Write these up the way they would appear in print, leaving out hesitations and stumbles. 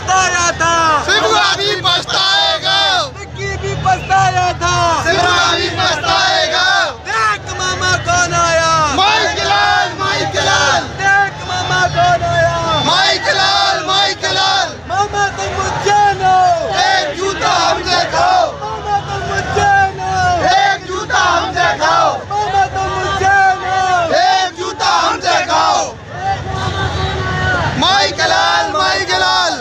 पछताया था, शिवराज भी पछताएगा, टिक्की भी पछताया था, शिवराज भी पछताएगा। देख मामा कौन आया, माइकलाल माइकलाल, देख मामा कौन आया, माइकलाल माइकलाल। मामा तुम उज्जैन हो, एक जूता हमसे खाओ, मामा तुम उज्जैन हो, एक जूता हमसे खाओ, मामा तुम उज्जैन हो, एक जूता हमसे खाओ। माइकलाल माइकलाल।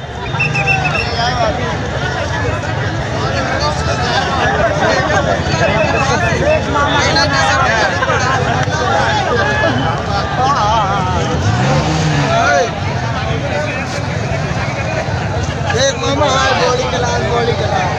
देख मामा बॉडी कलाल, बॉडी कलाल।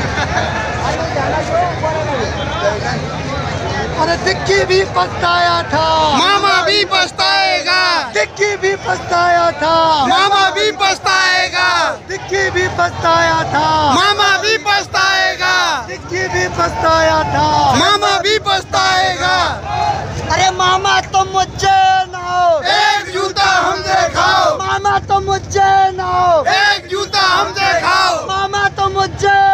अरे टिक्की भी पछताया था, मामा भी पछताएगा, टिक्की भी पछताया था, मामा भी पछताएगा, टिक्की भी पछताया था, मामा भी पछताएगा, टिक्की भी पछताया था, मामा भी पछताएगा। अरे मामा तुम उज्जैन हो, एक जूता हमसे खाओ, मामा तुम उज्जैन हो, एक जूता हमसे खाओ। मामा तुम उज्जैन